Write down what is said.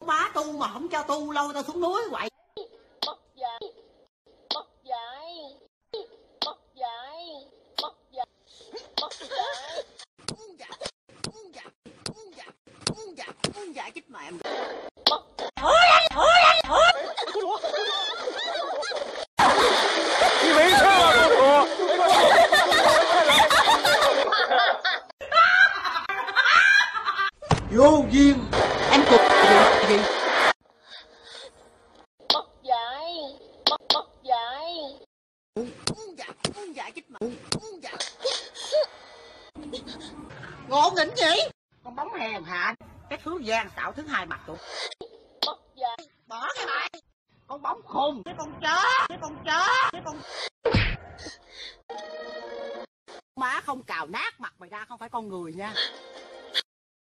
Má tu mà không cho tu, lôi tao xuống núi quậy. Mất dạy, mất dạy, mất dạy, mất dạy, mất dạy. Uống dạ chích mẹ em. Vô duyên. Em cục gì? Mất dạy, mất dạy. Uống dạ chích mẹ. Ngộ nghĩnh gì? Con bóng hèn hạ. Cái thứ gian xảo thứ hai mặt tụi. Mất dạy. Bỏ cái bài. Con bóng khùng. Cái con chó. Má không cào nát mặt mày ra, không phải con người nha.